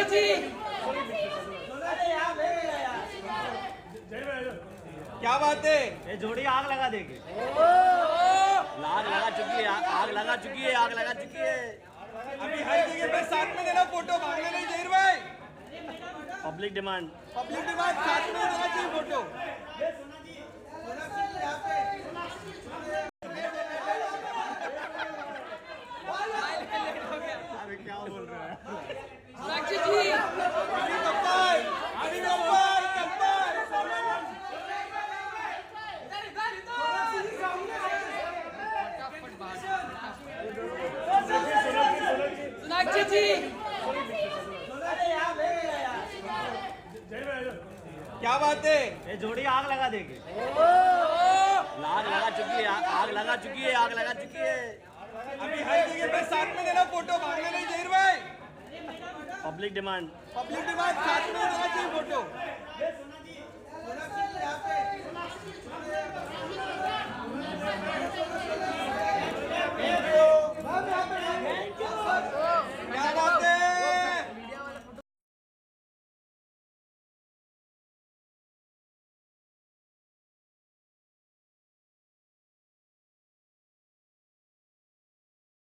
जी क्या बात है, ये जोड़ी आग लगा देगी। आग लगा चुकी है, आग लगा चुकी है, आग लगा चुकी है। अभी हर जगह पे साथ में देना, फोटो मांगने नहीं जहीर भाई। पब्लिक डिमांड साथ में देना चाहिए फोटो। अभी क्या बोल रहे हैं? सोनाक्षी जी सोनाक्षी जी क्या बात है, ये जोड़ी आग लगा देगी। आग लगा चुकी है, आग लगा चुकी है, आग लगा चुकी है। अभी हर जगह पे साथ में देना, फोटो मांगने नहीं जहीर भाई। पब्लिक डिमांड साथ में देना चाहिए फोटो।